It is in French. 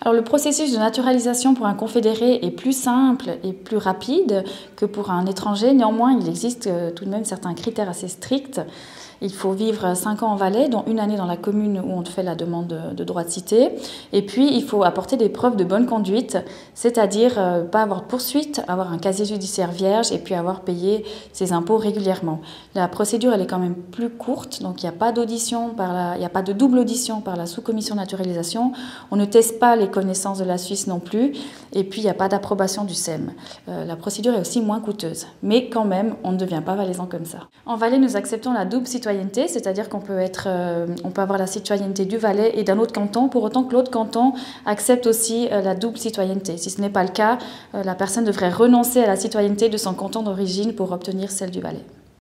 Alors le processus de naturalisation pour un confédéré est plus simple et plus rapide que pour un étranger. Néanmoins, il existe tout de même certains critères assez stricts. Il faut vivre 5 ans en Valais, dont 1 année dans la commune où on fait la demande de droit de cité. Et puis, il faut apporter des preuves de bonne conduite, c'est-à-dire pas avoir de poursuite, avoir un casier judiciaire vierge et puis avoir payé ses impôts régulièrement. La procédure, elle est quand même plus courte, donc il n'y a pas d'audition il n'y a pas de double audition par la sous-commission naturalisation. On ne teste pas les connaissances de la Suisse non plus. Et puis, il n'y a pas d'approbation du SEM. La procédure est aussi moins coûteuse. Mais quand même, on ne devient pas valaisan comme ça. En Valais, nous acceptons la double citoyenneté, c'est-à-dire qu'on peut avoir la citoyenneté du Valais et d'un autre canton, pour autant que l'autre canton accepte aussi la double citoyenneté. Si ce n'est pas le cas, la personne devrait renoncer à la citoyenneté de son canton d'origine pour obtenir celle du Valais.